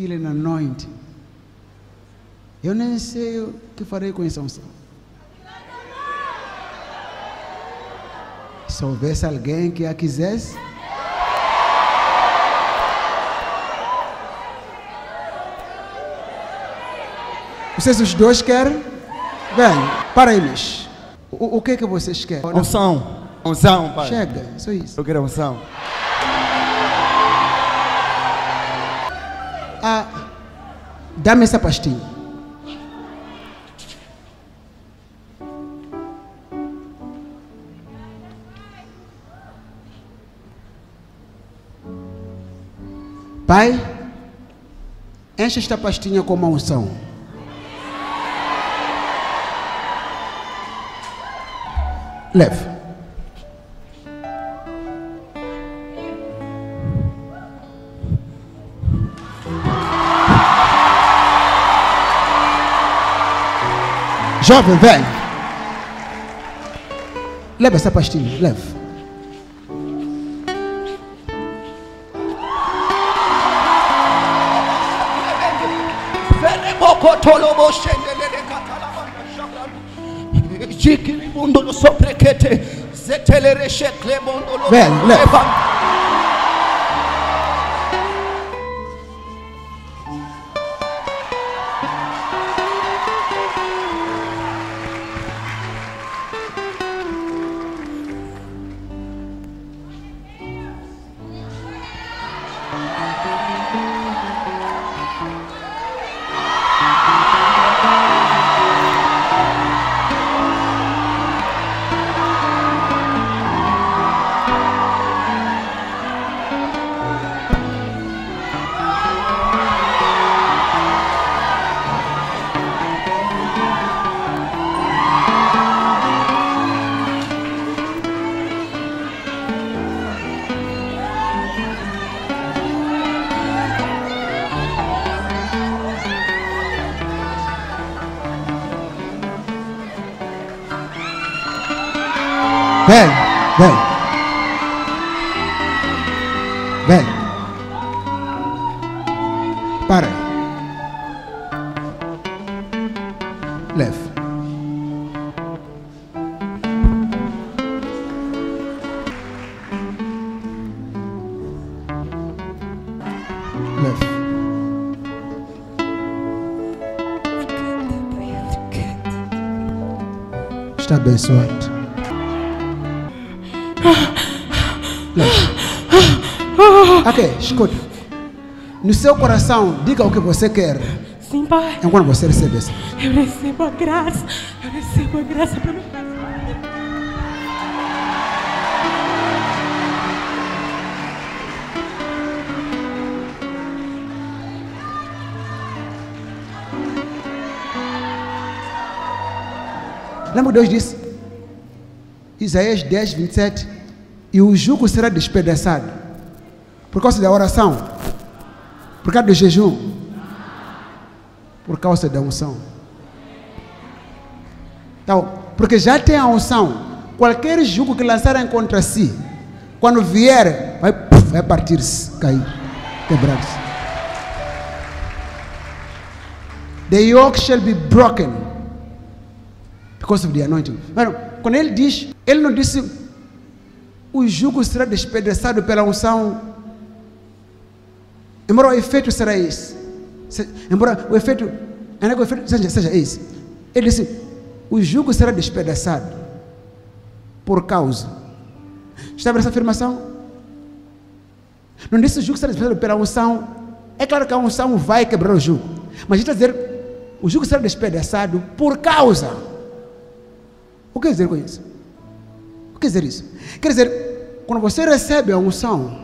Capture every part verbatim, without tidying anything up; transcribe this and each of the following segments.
feeling anointing. Eu nem sei o que farei com essa unção. Se houvesse alguém que a quisesse, vocês os dois querem? Vem, para aí, mas o, o que é que vocês querem? Unção. Unção, pai. Chega, só isso. Eu quero unção. Ah, dá-me essa pastinha. Pai, enche esta pastinha com uma unção. Leve. Jovem, vem. Leva essa pastinha, leve. Vem, leve. Vem, vem. Vem. Para. Leve. Leve. Está abençoado. Ok, escuta. No seu coração, diga o que você quer. Sim, pai. Enquanto você recebe isso. Eu recebo a graça. Eu recebo a graça pelo casamento. Lembra que Deus disse? Isaías dez, vinte e sete. E o jugo será despedaçado. Por causa da oração. Por causa do jejum. Por causa da unção. Então, porque já tem a unção. Qualquer jugo que lançarem contra si, quando vier, vai, vai partir-se, cair, quebrar-se. The yoke shall be broken because of the anointing. Mano, quando ele diz, ele não disse o jugo será despedaçado pela unção. Embora o efeito será esse. Se, embora o efeito, o efeito seja, seja esse. Ele disse, o jugo será despedaçado por causa. Está vendo essa afirmação? Não disse o jugo será despedaçado pela unção. É claro que a unção vai quebrar o jugo. Mas está a dizer, o jugo será despedaçado por causa. O que quer dizer com isso? O que quer dizer isso? Quer dizer, quando você recebe a unção,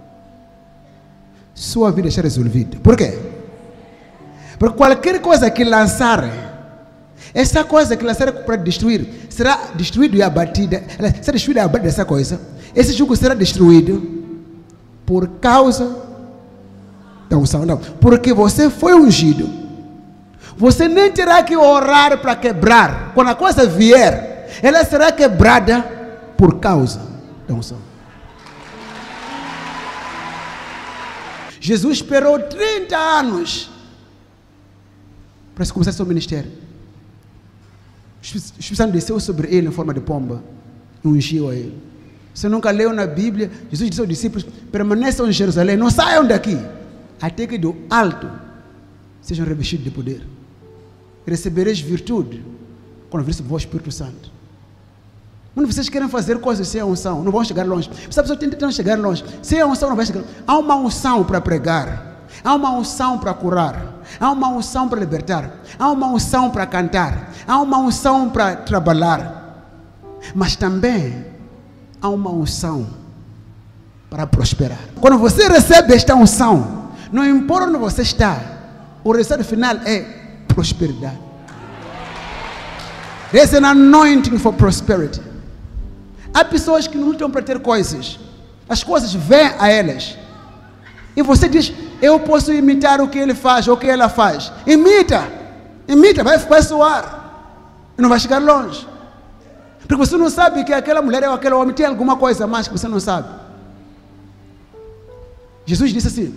sua vida está resolvida. Por quê? Porque qualquer coisa que lançar, essa coisa que lançar para destruir, será destruída e abatida. Será destruída e abatida essa coisa. Esse jugo será destruído por causa da unção. Não, porque você foi ungido. Você nem terá que orar para quebrar. Quando a coisa vier, ela será quebrada por causa da unção. Jesus esperou trinta anos para começar seu ministério. O Espírito Santo desceu sobre ele em forma de pomba e ungiu a ele. Você nunca leu na Bíblia? Jesus disse aos discípulos: permaneçam em Jerusalém, não saiam daqui, até que do alto sejam revestidos de poder. Recebereis virtude quando vir sobre vós o Espírito Santo. Quando vocês querem fazer coisas sem a unção, não vão chegar longe. As pessoas tentam chegar longe. Sem a unção não vai chegar longe. Há uma unção para pregar. Há uma unção para curar. Há uma unção para libertar. Há uma unção para cantar. Há uma unção para trabalhar. Mas também há uma unção para prosperar. Quando você recebe esta unção, não importa onde você está, o resultado final é prosperidade. There's an anointing for prosperity. Há pessoas que não lutam para ter coisas. As coisas vêm a elas. E você diz: eu posso imitar o que ele faz, ou o que ela faz. Imita. Imita, vai, vai soar. E não vai chegar longe. Porque você não sabe que aquela mulher ou aquele homem tem alguma coisa a mais que você não sabe. Jesus disse assim: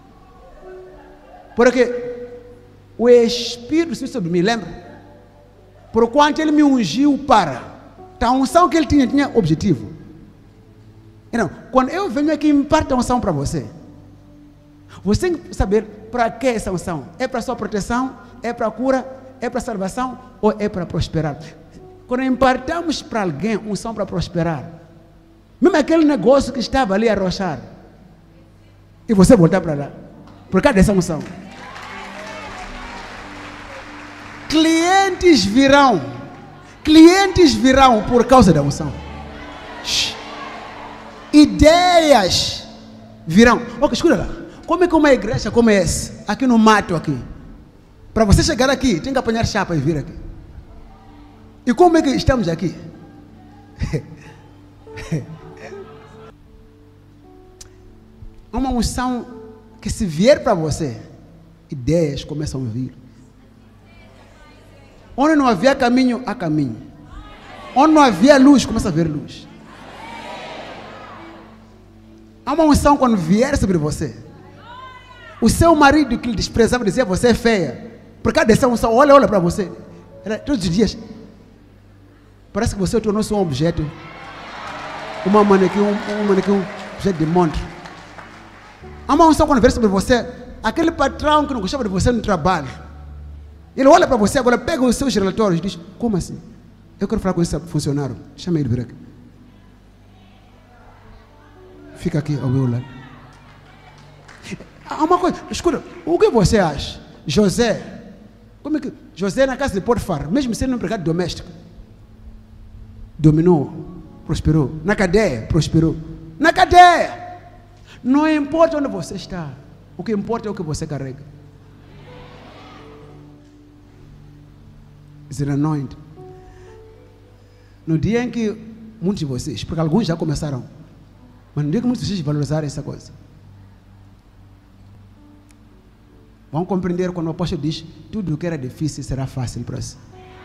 porque o Espírito Santo sobre mim, lembra? Por quanto ele me ungiu para... Então, a unção que ele tinha, tinha objetivo. Então, quando eu venho aqui e imparto a unção para você, você tem que saber para que essa unção. É para sua proteção? É para cura? É para salvação? Ou é para prosperar? Quando impartamos para alguém unção para prosperar, mesmo aquele negócio que estava ali a arrochar, e você voltar para lá, por causa dessa unção, clientes virão. Clientes virão por causa da unção. Shhh. Ideias virão. Ok, escuta lá. Como é que uma igreja como essa, aqui no mato aqui, para você chegar aqui, tem que apanhar chapa e vir aqui. E como é que estamos aqui? Há uma unção que, se vier para você, ideias começam a vir. Onde não havia caminho, há caminho. Onde não havia luz, começa a haver luz. Há uma unção quando vier sobre você. O seu marido que lhe desprezava, dizia: você é feia. Por causa dessa unção, olha, olha para você. Era, todos os dias, parece que você tornou-se um objeto. Uma manequim, um, um manequim, um objeto de monte. Há uma unção quando vier sobre você. Aquele patrão que não gostava de você no trabalho, ele olha para você agora, pega os seus relatórios e diz: como assim? Eu quero falar com esse funcionário. Chama ele, vir aqui. Fica aqui ao meu lado. Há uma coisa, escuta, o que você acha? José, como é que José na casa de Potifar, mesmo sendo um empregado doméstico, dominou, prosperou. Na cadeia, prosperou. Na cadeia! Não importa onde você está, o que importa é o que você carrega. Is it anointed? No dia em que muitos de vocês, porque alguns já começaram, mas no dia que muitos de vocês valorizarem essa coisa, vão compreender quando o apóstolo diz: tudo o que era difícil será fácil para si.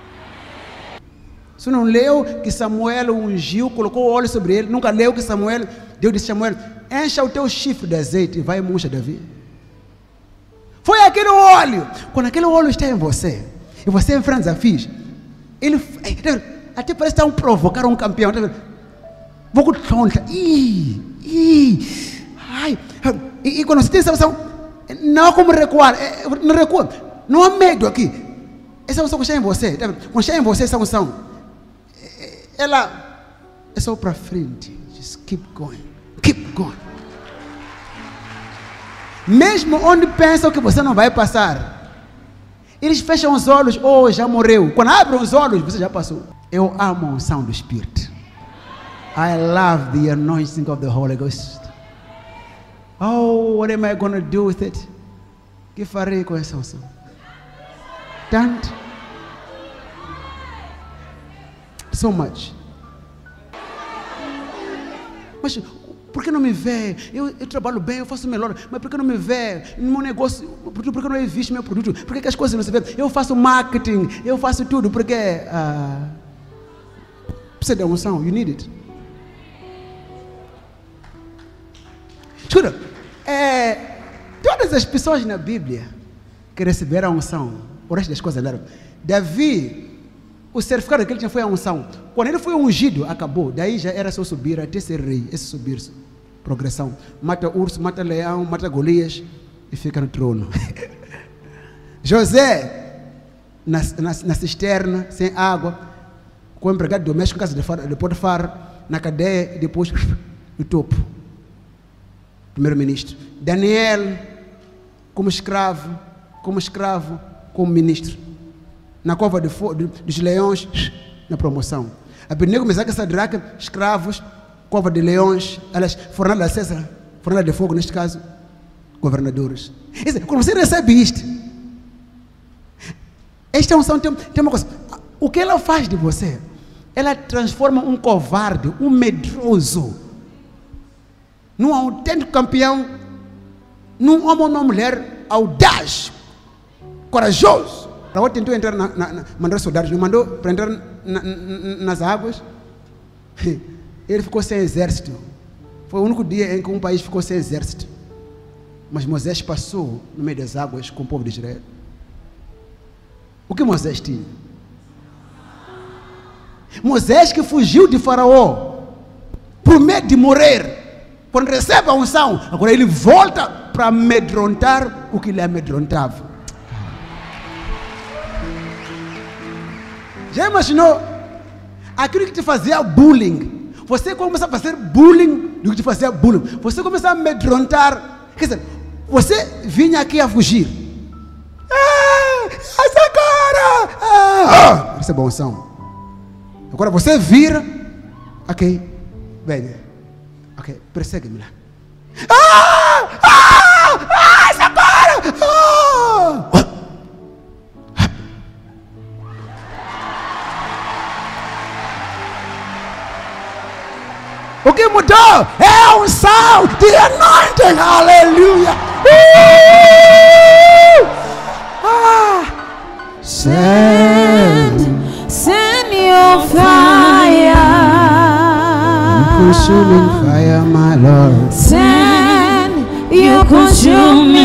Você não leu que Samuel ungiu, colocou o óleo sobre ele? Nunca leu que Samuel, Deus disse a Samuel: encha o teu chifre de azeite e vai e unja Davi. Foi aquele óleo. Quando aquele óleo está em você, e você enfrenta desafios, ele até parece estar um provocar um campeão. Vou com tonta. Ih, ih, ai. E, e quando você tem essa unção, não há como recuar. Não recua. Não há medo aqui. Essa unção que está em você, quando está em você essa unção, ela é só para frente. Just keep going. Keep going. Mesmo onde pensam que você não vai passar, eles fecham os olhos: oh, já morreu. Quando abrem os olhos, você já passou. Eu amo a unção do Espírito. I love the anointing of the Holy Ghost. Oh, what am I going to do with it? O que farei com essa unção? Tanto. So much. Mas por que não me vê? Eu, eu trabalho bem, eu faço melhor, mas por que não me vê? No meu negócio, por que não existe meu produto? Por que, que as coisas não se vê? Eu faço marketing, eu faço tudo, porque uh, precisa de unção, you need it. Escuta, é, Todas as pessoas na Bíblia que receberam a unção, o resto das coisas andaram. Davi, o certificado que ele tinha foi a unção. Quando ele foi ungido, acabou. Daí já era só subir até ser rei. Esse subir, progressão. Mata urso, mata leão, mata Golias e fica no trono. José, na, na, na cisterna, sem água, com o empregado doméstico em casa de, de Potifar, na cadeia e depois no topo. Primeiro-ministro. Daniel, como escravo, como escravo, como ministro. Na cova de de, dos leões, na promoção. Abednego, Mesaque e Sadraque, escravos, cova de leões, elas, fornalha acesa, fornalha de fogo, neste caso, governadores. Quando você recebe isto, esta unção tem, tem uma coisa. O que ela faz de você? Ela transforma um covarde, um medroso, num autêntico campeão, num homem ou numa mulher audaz, corajoso. Raul tentou entrar, na, na, na, mandar soldados, não mandou para entrar na, na, nas águas. Ele ficou sem exército. Foi o único dia em que um país ficou sem exército. Mas Moisés passou no meio das águas com o povo de Israel. O que Moisés tinha? Moisés que fugiu de Faraó por medo de morrer. Quando recebe a unção, agora ele volta para amedrontar o que lhe amedrontava. Já imaginou? Aquilo que te fazia bullying, você começa a fazer bullying do que te fazia bullying. Você começa a amedrontar. Quer dizer, você vinha aqui a fugir. Ah, essa cara! Ah, isso é bom unção. Agora você vira. Ok, venha. Ok, persegue-me lá. Ah! Ah! Ah! Essa cara! Ah! O que mudou é a unção, the anointing, aleluia. Uh! Ah! Send, send your fire. Consuming fire, my Lord. Send your consuming